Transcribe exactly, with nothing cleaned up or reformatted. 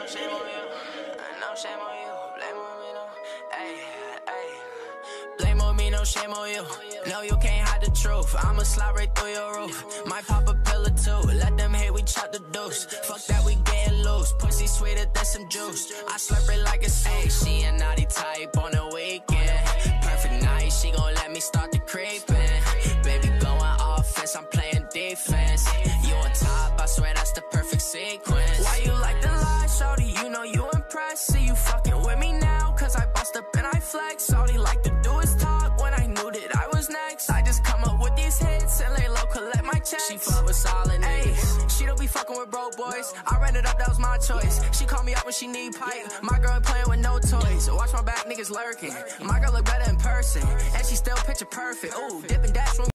shame on you. No shame on you. Blame on me, no. Ay, ay. Blame on me, no shame on you. No, you can't hide the truth. I'ma slide right through your roof. Might pop a pill or two. Let them hate, we chop the deuce. Fuck that, we getting loose. Pussy sweeter than some juice. I slurp it like a soup. She a naughty type on the weekend. Perfect night, she gon' let me start the creeping. Baby going offense, I'm playing defense. You on top, I swear that's the perfect sequence. Why you like the lie, shawty? You know you impressed. See you fucking with me now, cause I bust up and I flex. All he like to do is talk when I knew that I was next. I just come up with these hits and lay low, collect my checks. She fuck with solid niggas. She don't be fucking with broke boys. I ran it up, that was my choice. She call me up when she need pipe. My girl ain't playing with no toys. Watch my back, niggas lurking. My girl look better in person, and she still picture perfect. Ooh, dip and dash room.